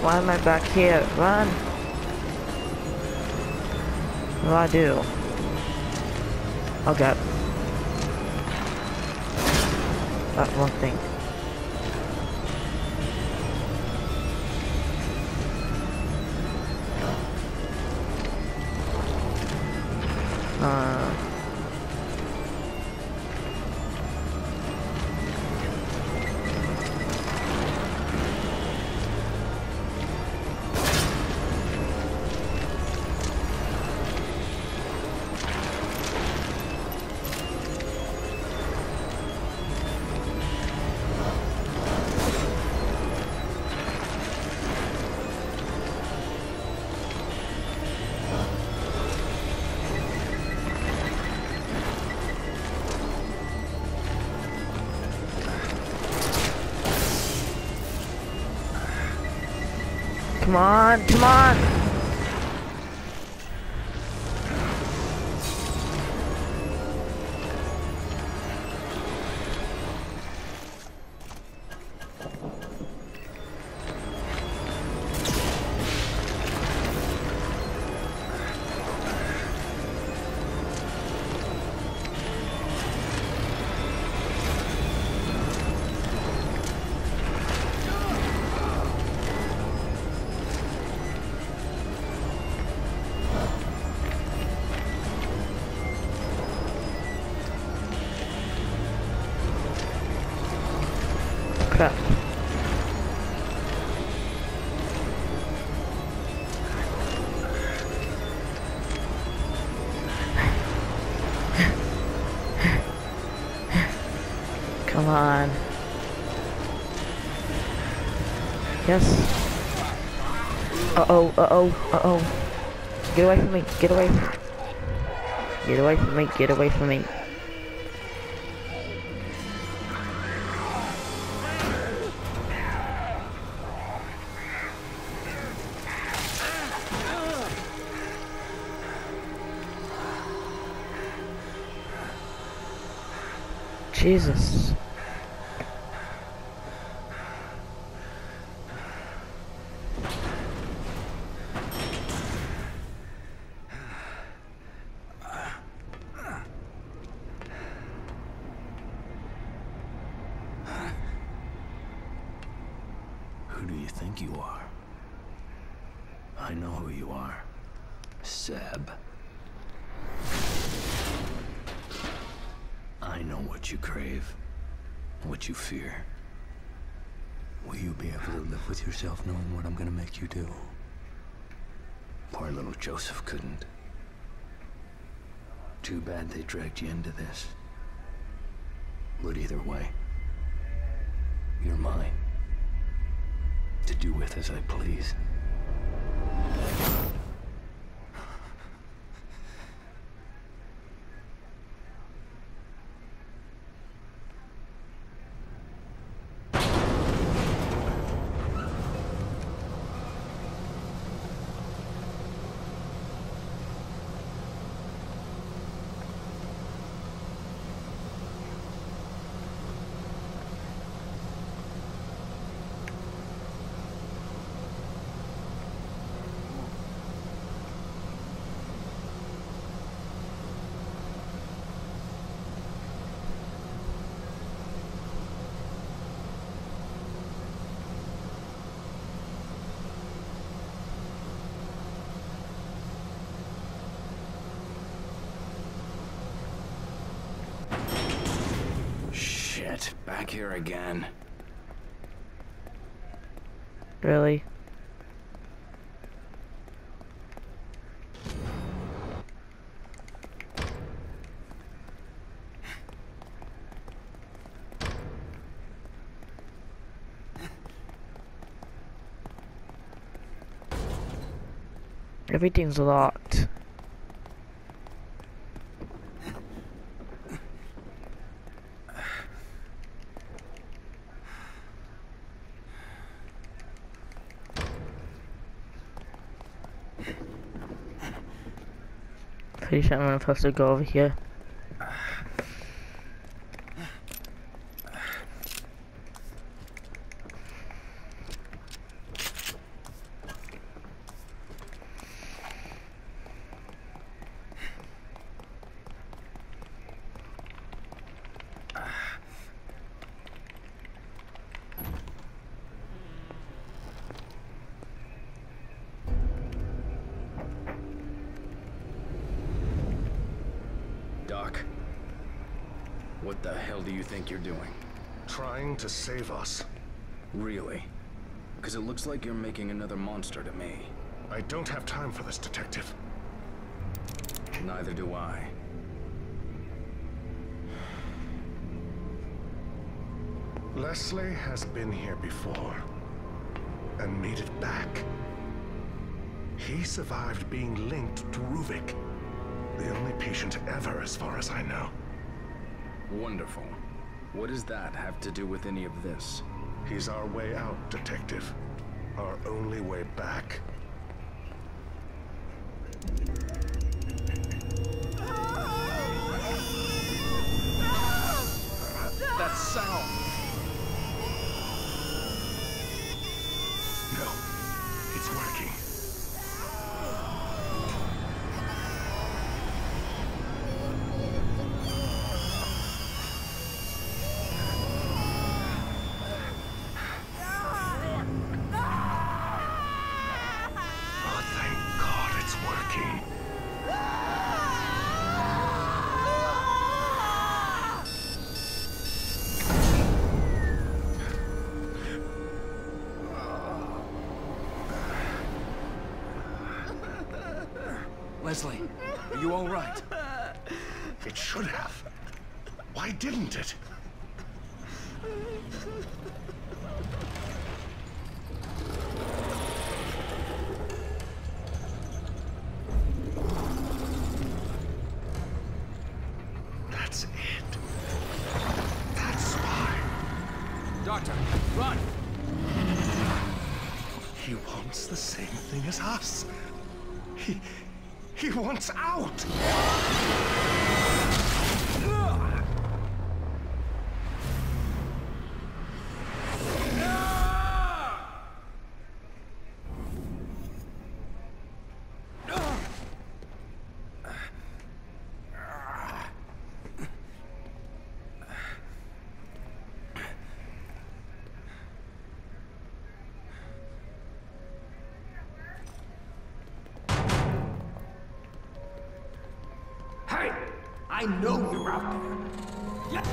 Why am I back here? Run! What do I do? Okay. That one thing. Come on, come on! Crap. Come on. Yes. Uh-oh, uh-oh, uh-oh. Get away from me, get away. Get away from me, get away from me. Jesus. Who do you think you are? I know who you are. Seb. I know what you crave, what you fear. Will you be able to live with yourself knowing what I'm gonna make you do? Poor little Joseph couldn't. Too bad they dragged you into this. But either way, you're mine. To do with as I please. Shit, back here again. Really? Everything's locked. Pretty sure I'm supposed to go over here. The hell do you think you're doing? Trying to save us. Really? Because it looks like you're making another monster to me. I don't have time for this, Detective. Neither do I. Leslie has been here before, and made it back. He survived being linked to Ruvik. The only patient ever, as far as I know. Wonderful. What does that have to do with any of this? He's our way out, Detective. Our only way back. That sound! No, it's working. Oh, thank God it's working. Leslie, are you all right? It should have. Why didn't it? That's it. That's why. Doctor, run! He wants the same thing as us. He wants out! Hey! I know you're out there. Yeah.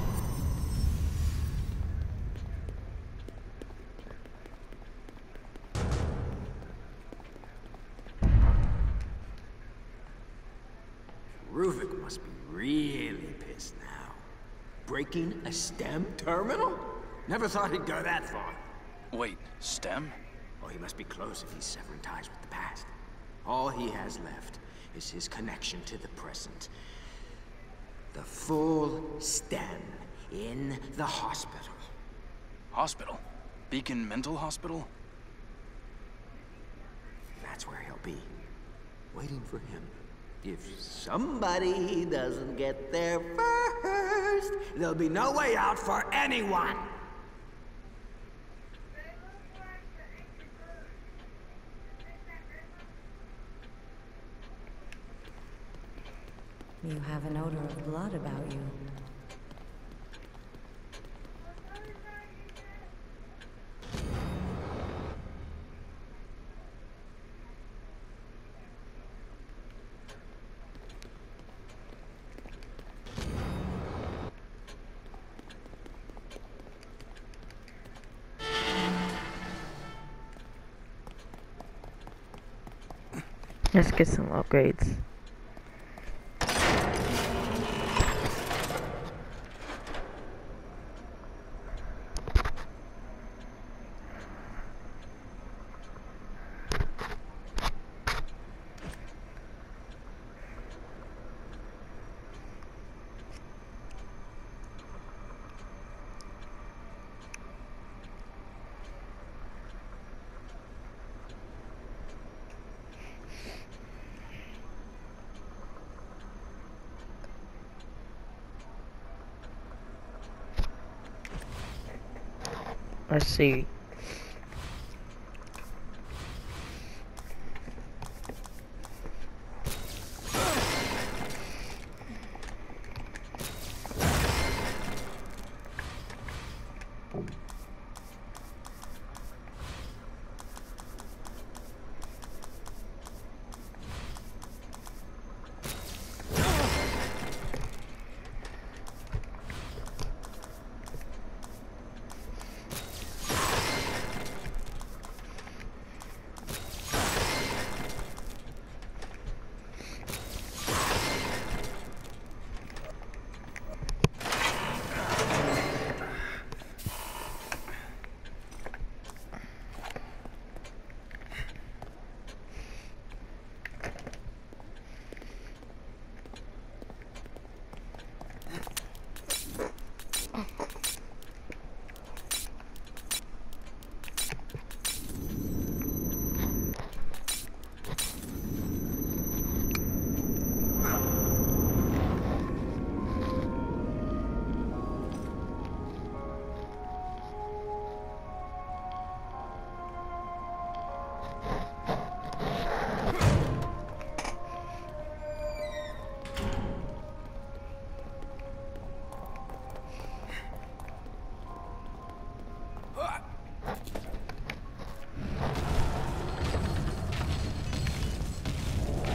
Ruvik must be really pissed now. Breaking a STEM terminal? Never thought he'd go that far. Wait, STEM? Oh, he must be close if he's severing ties with the past. All he has left is his connection to the present. The full STEM in the hospital. Hospital? Beacon Mental Hospital? That's where he'll be, waiting for him. If somebody doesn't get there first, there'll be no way out for anyone. You have an odor of blood about you. Let's get some upgrades. Let's see.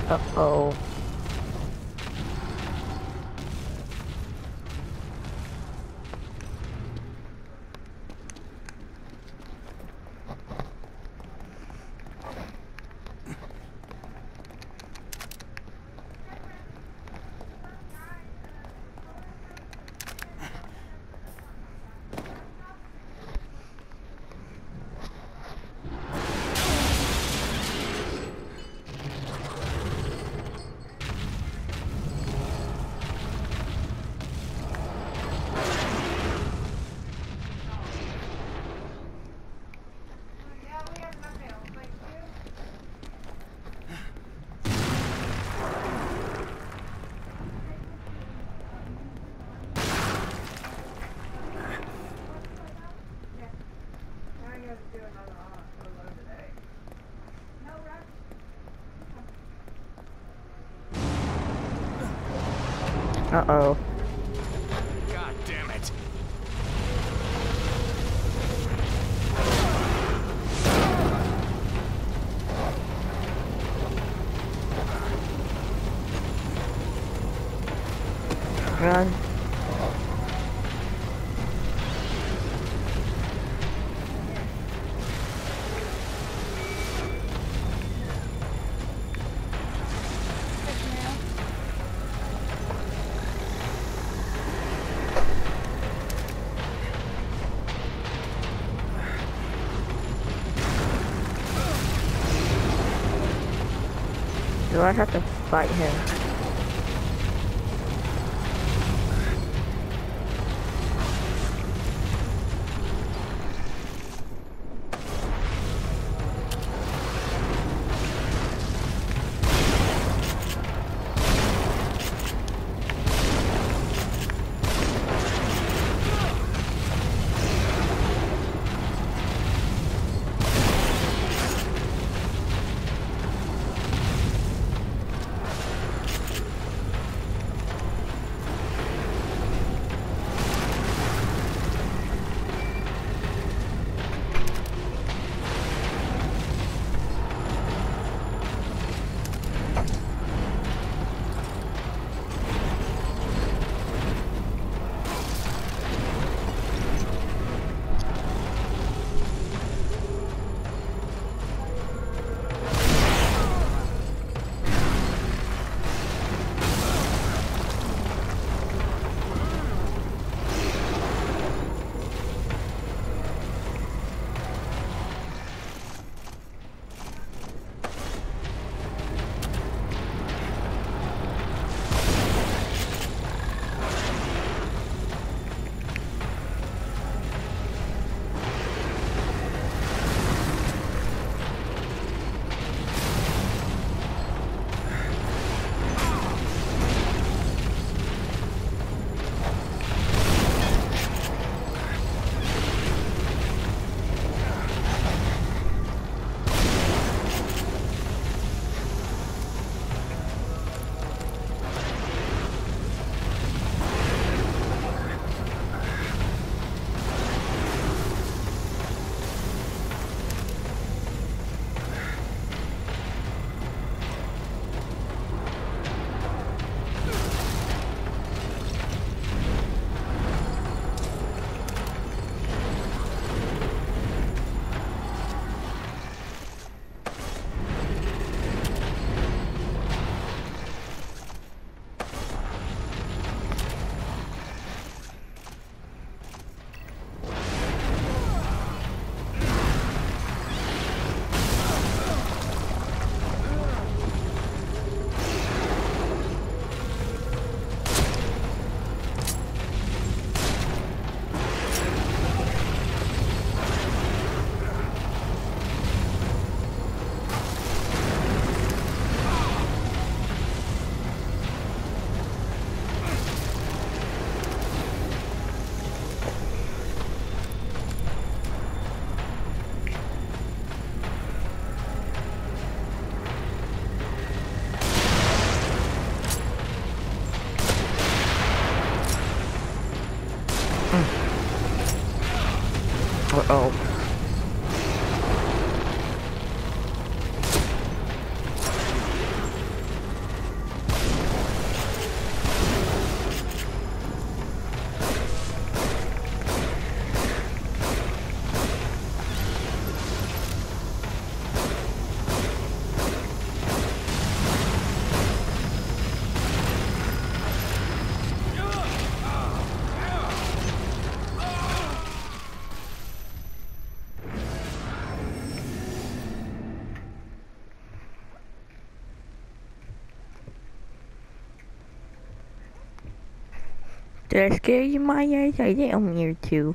Uh-oh. Uh-oh. God damn it. Run. Do I have to fight him? Did I scare you, my eyes? I did on here too.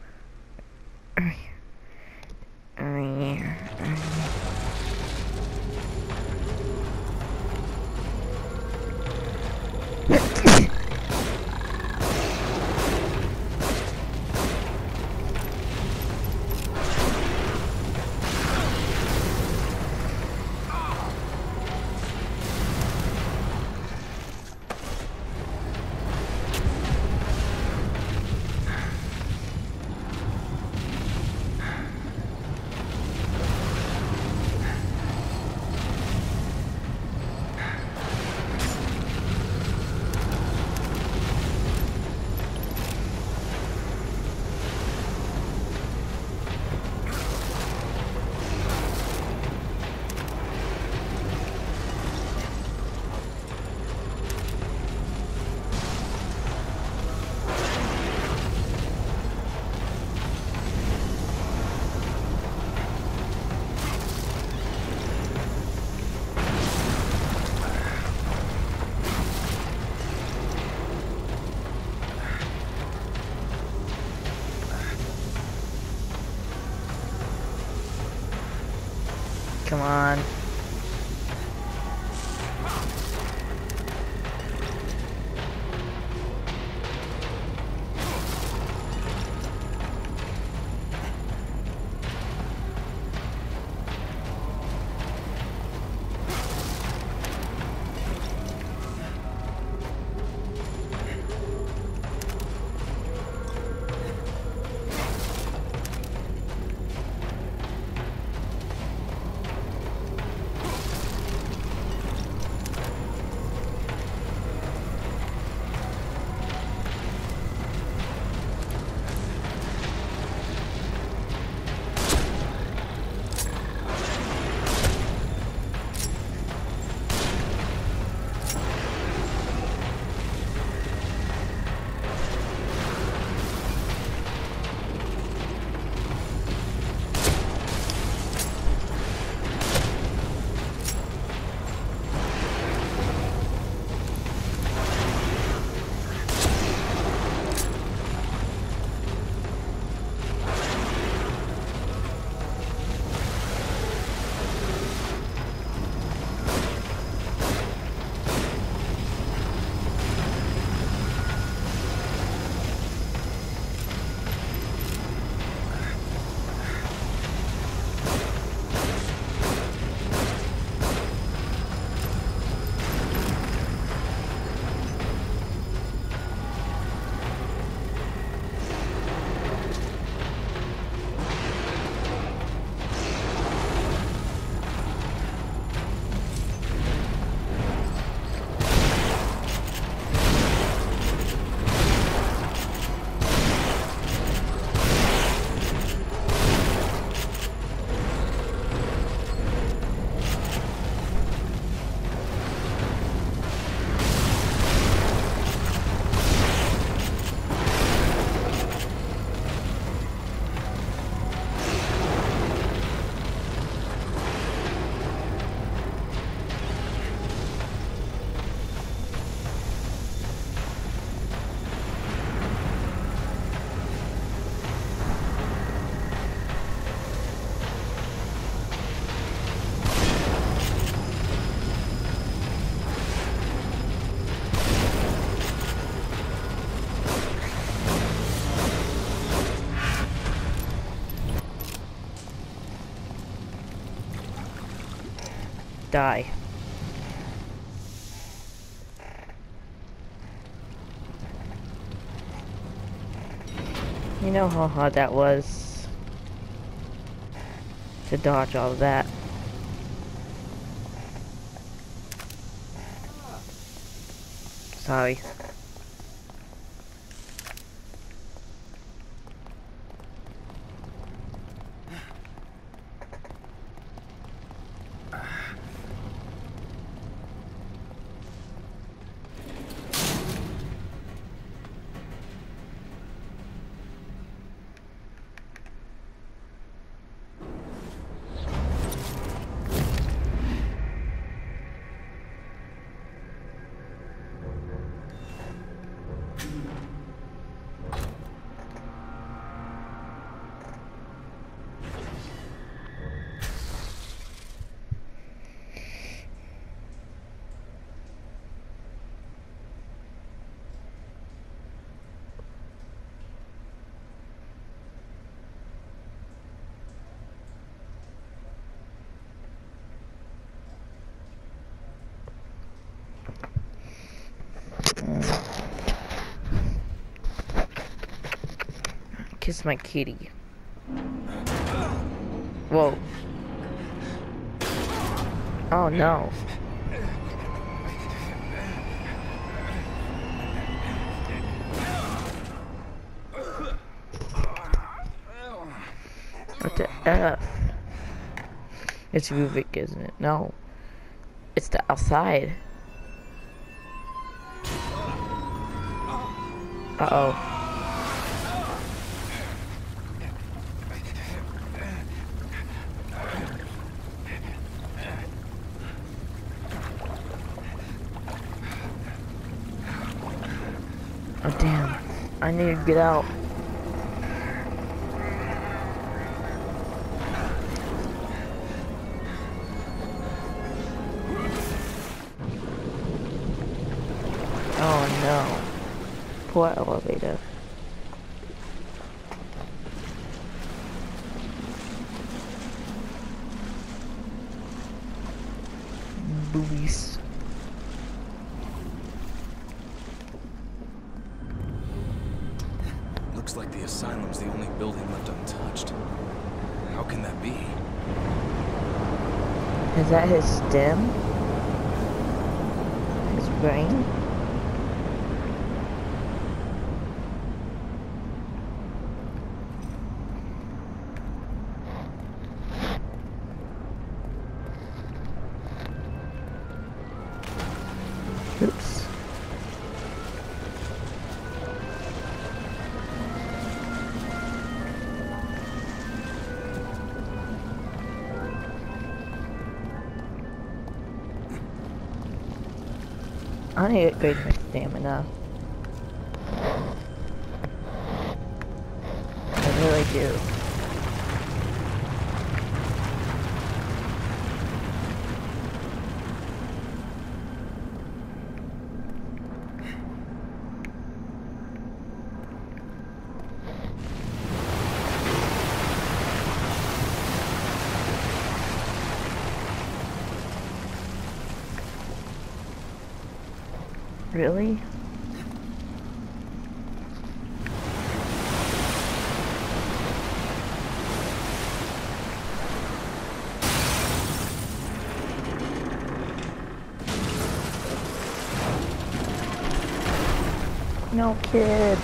Come on. Die. You know how hard that was to dodge all of that. Sorry. kiss my kitty. Whoa. Oh no. What the F? It's Ruvik, isn't it? No. It's the outside. Uh-oh. Oh damn. I need to get out. Oh no. Poor elevator. Boobies. Looks like the asylum's the only building left untouched. How can that be? Is that his stem? His brain? Oops. I need to upgrade my stamina. I really do. Really? No kids.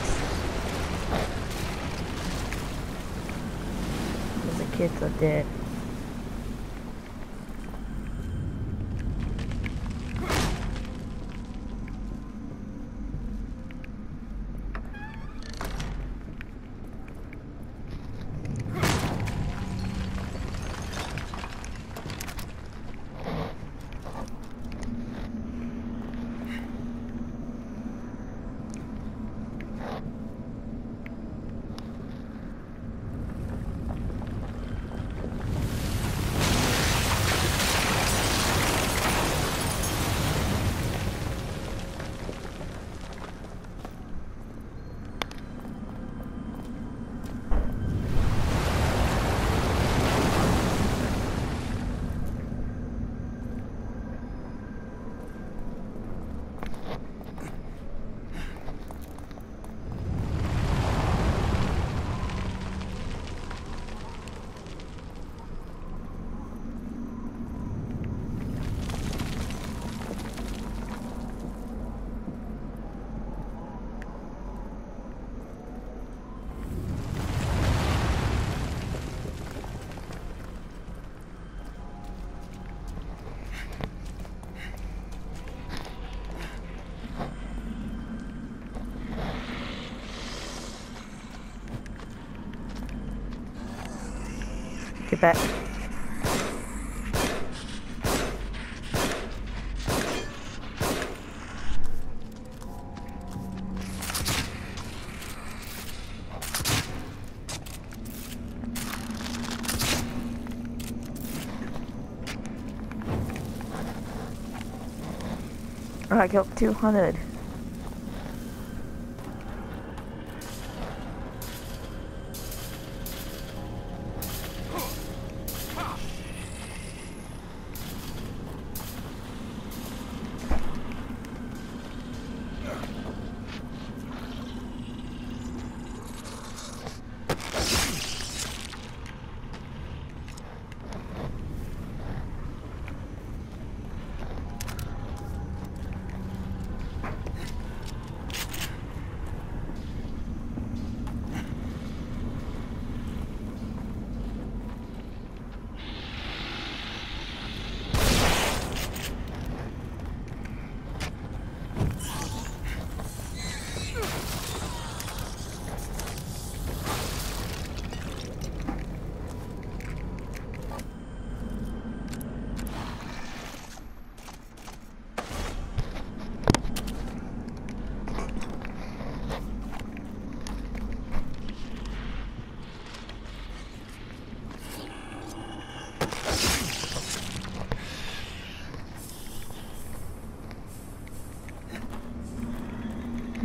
The kids are dead. Get back. I got 200.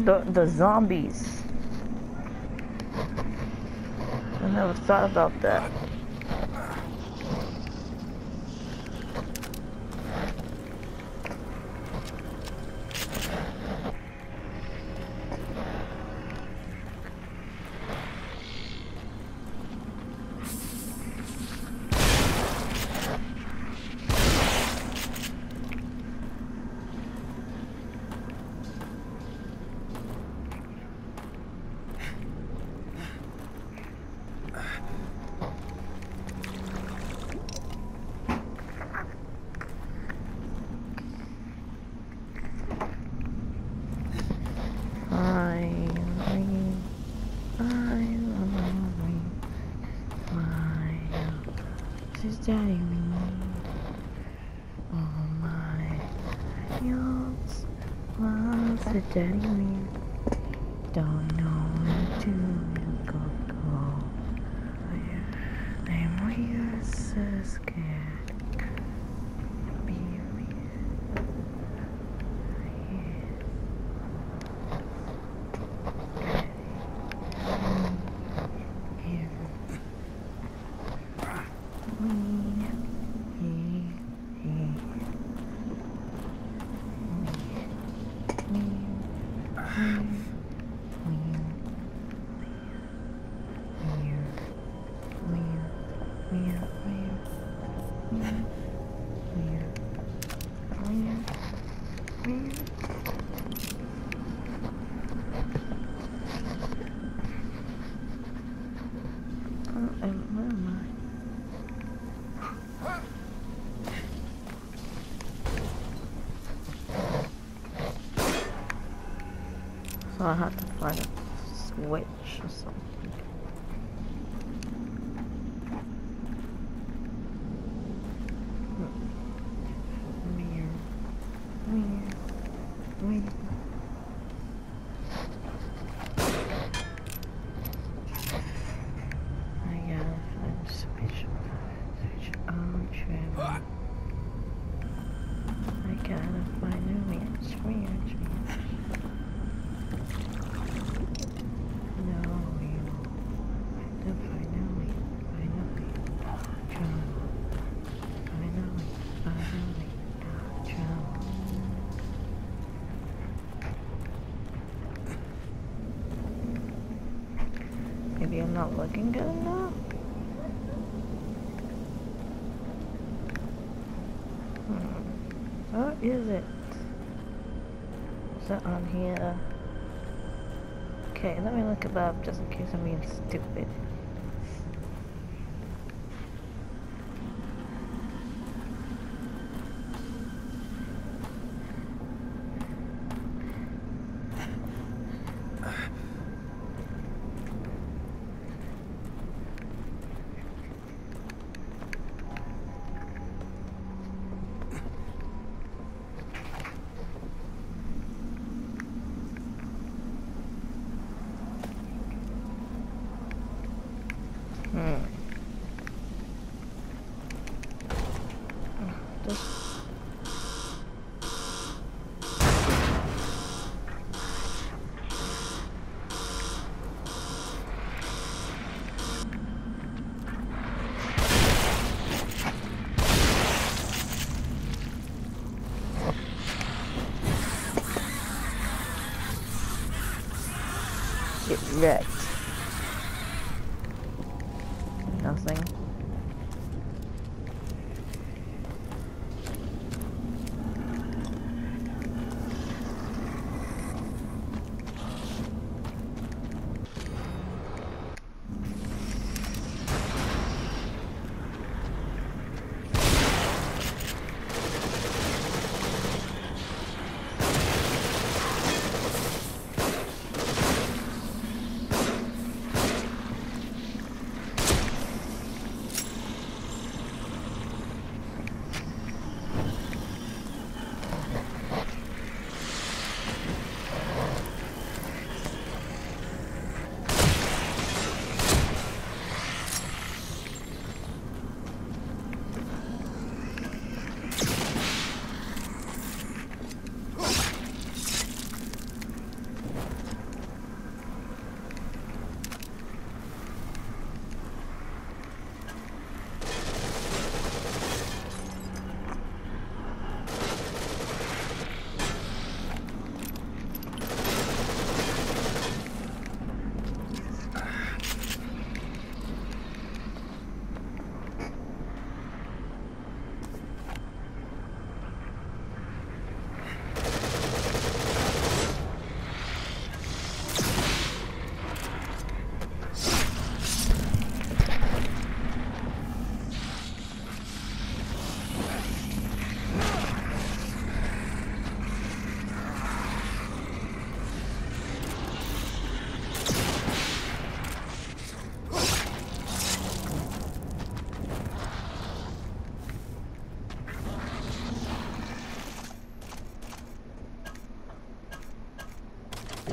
The zombies. I never thought about that. Daddy me. Oh my, yours loves the daddy me. Don't know where to go. I'm real so scared. Be So I have to find a switch or something. Maybe I'm not looking good enough? What is it? Is that on here? Okay, let me look it up just in case I'm being stupid. Get wrecked. Nothing.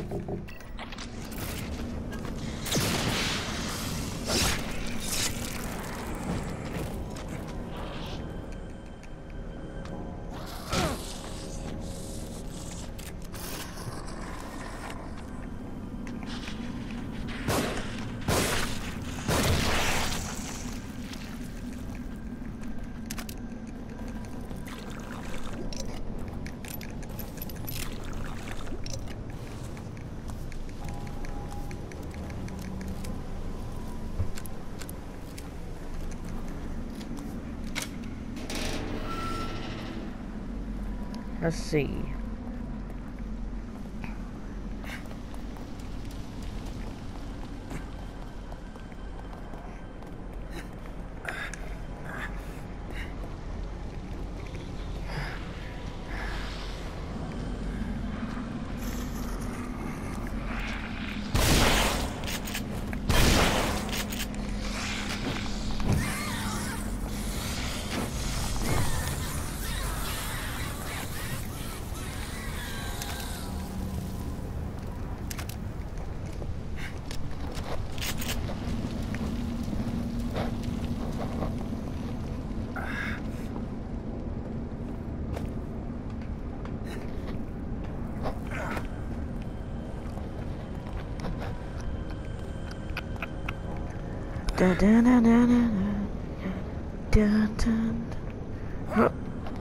Let's see. Dun dun dun dun dun dun dun. Huh.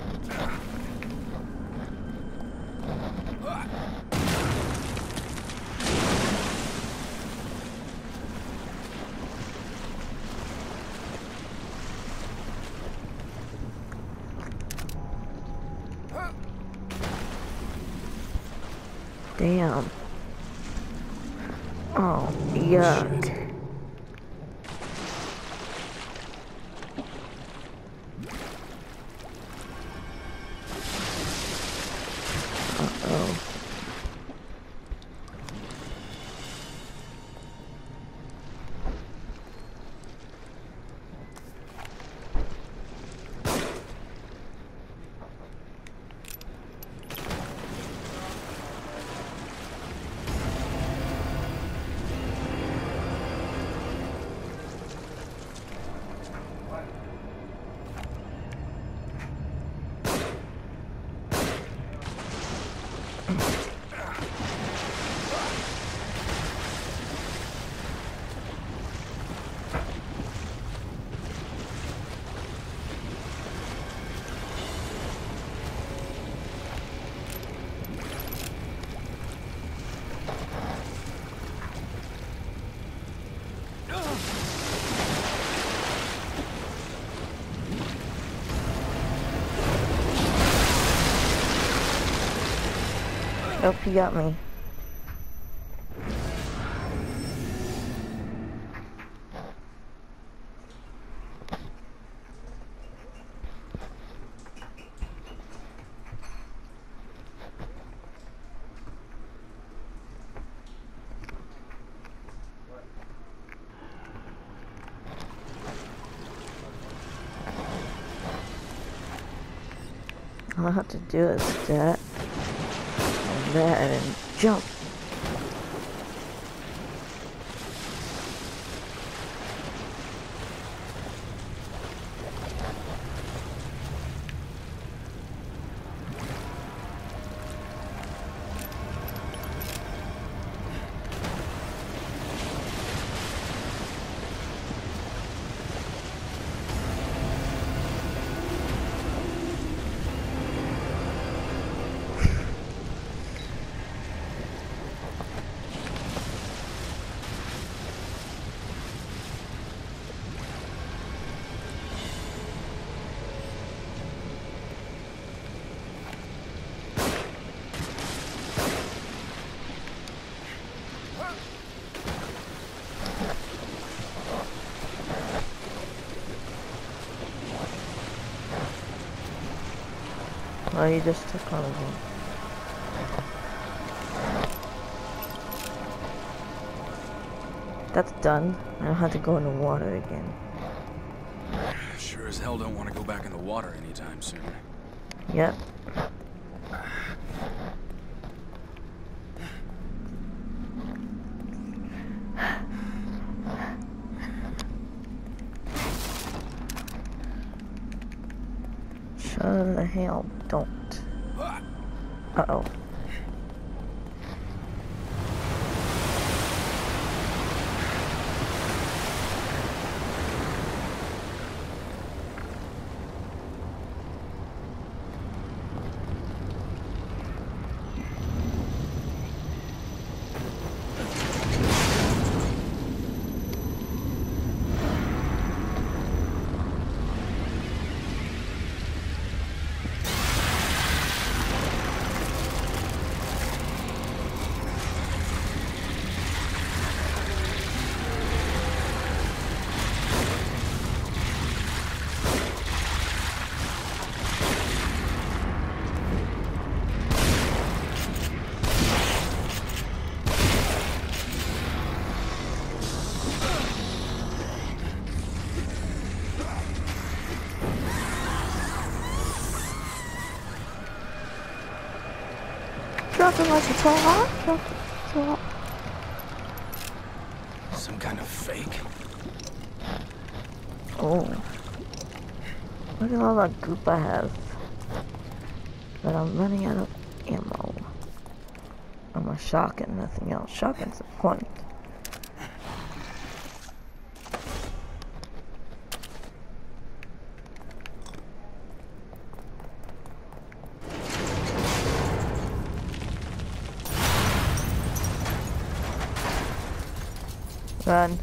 Damn. Oh, yuck. Shit. Uh-oh. Nope, he got me. All I have to do is that and that and jump. Oh, you just took all of them. That's done. I don't have to go in the water again. Sure as hell don't want to go back in the water anytime soon. Yep. Shut the hell, don't. Uh-oh. Dropping like it's all hot. Some kind of fake? Oh. Look at all that goop I have. But I'm running out of ammo. I'm a shotgun, nothing else. Shotgun's the point. Run.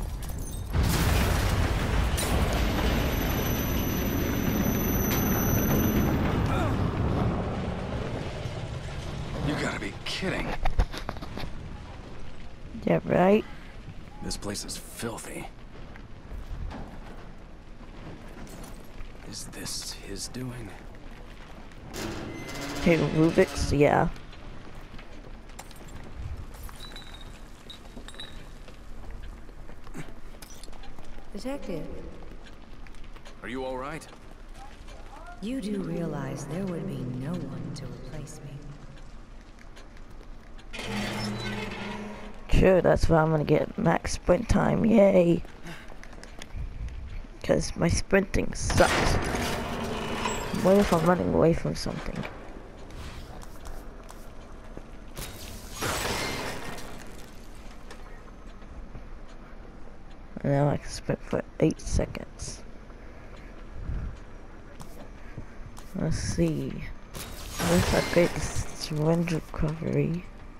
You gotta be kidding. Yeah, right? This place is filthy. Is this his doing? Hey, Rubik's, yeah. Detective, Are you all right? you do realize there would be no one to replace me. Sure, that's why I'm gonna get max sprint time, yay. Because my sprinting sucks. What if I'm running away from something? And now I can sprint for 8 seconds. Let's see. Let's upgrade the syringe recovery.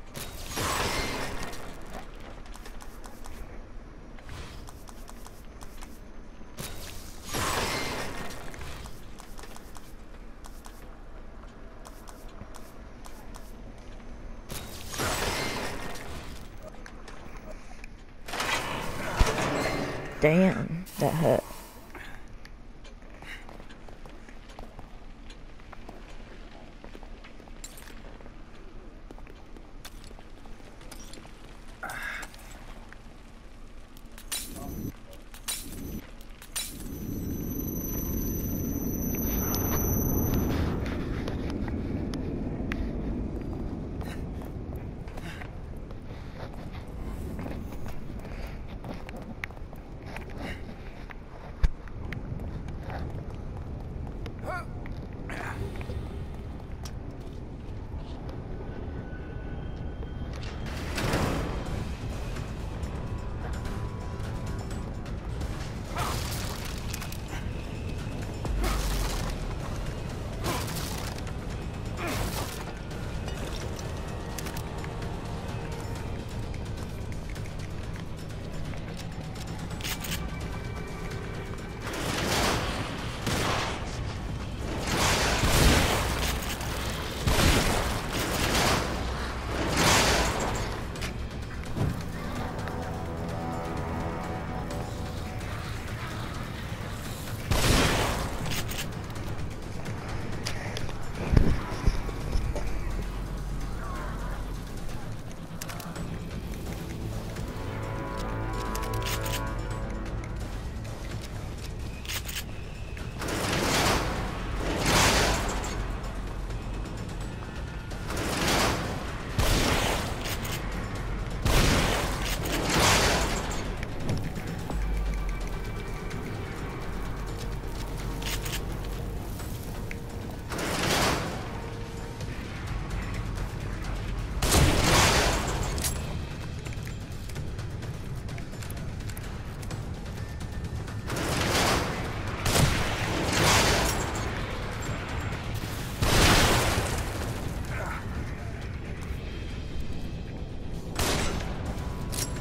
Damn, that hurt.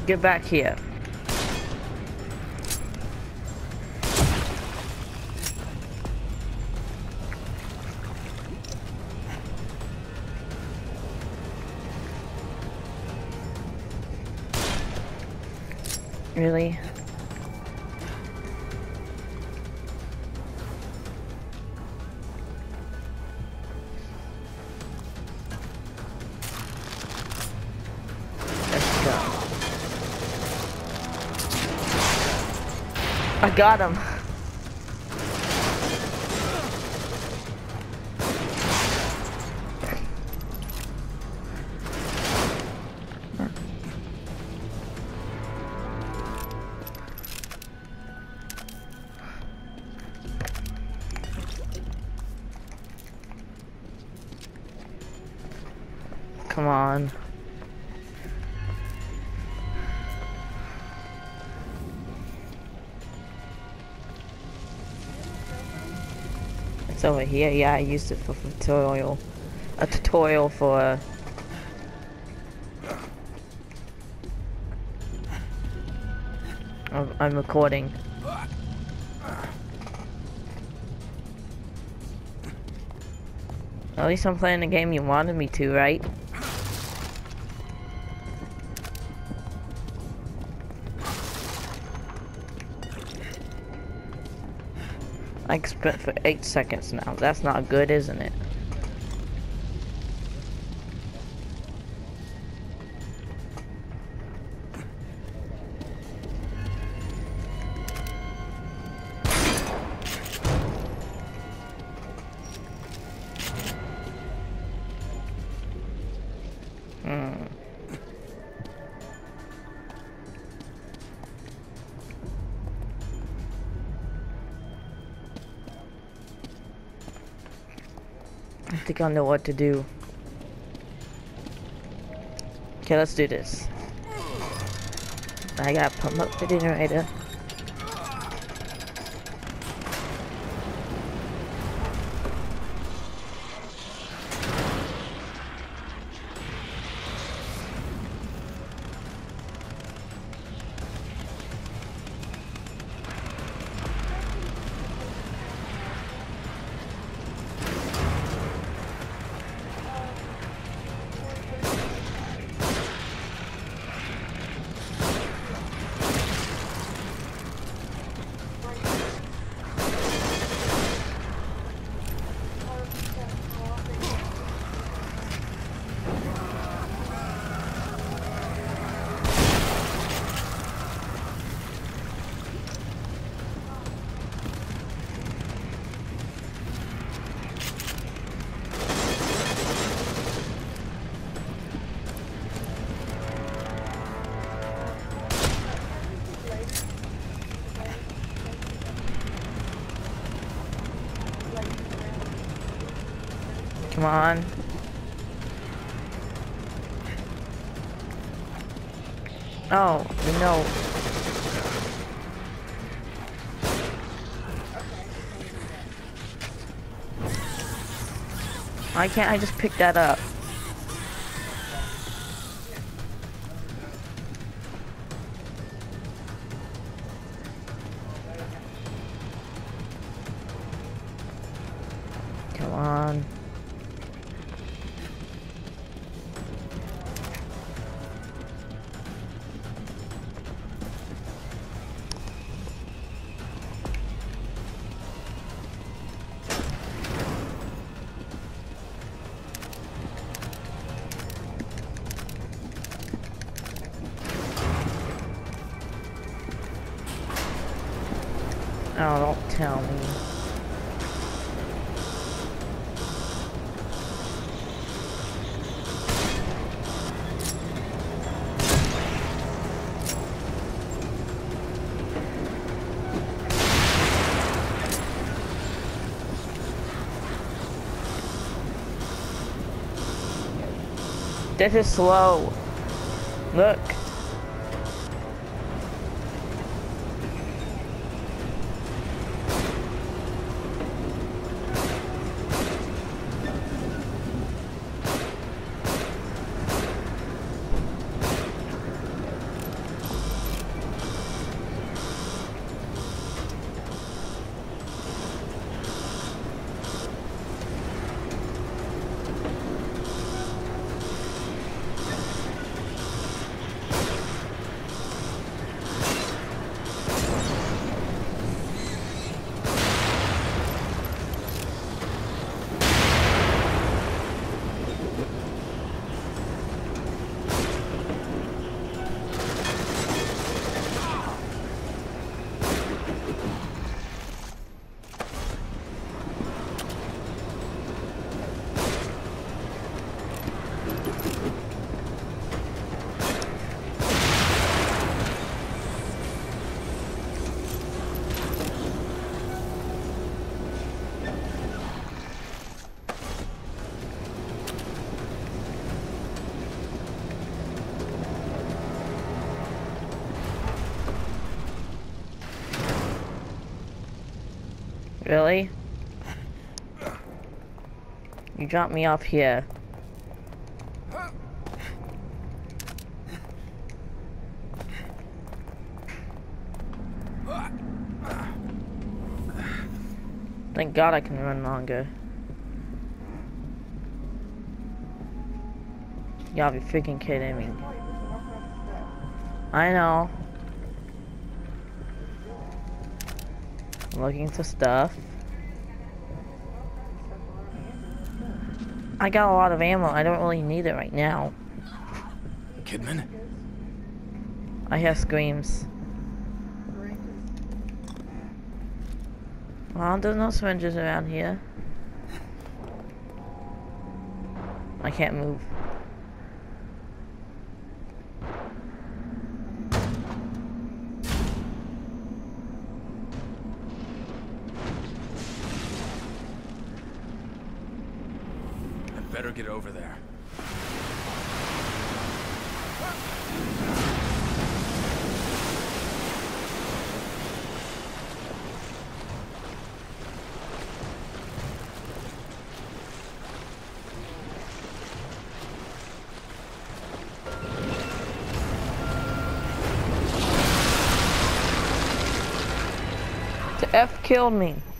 Get back here. Really? Let's go. I got him. Come on. It's over here. Yeah, I used it for tutorial. A tutorial for I'm recording. At least I'm playing the game you wanted me to, right? I spent for 8 seconds now. That's not good, isn't it? I think I know what to do. Okay, let's do this. I gotta pump up the generator. Come on. Oh, no. Why can't I just pick that up? Come on. Oh, don't tell me. This is slow. Look. You dropped me off here. Thank God I can run longer. You gotta be freaking kidding me. I know. I'm looking for stuff. I got a lot of ammo. I don't really need it right now. Kidman? I hear screams. Well, there's no syringes around here. I can't move. I'd better get over there. The F killed me.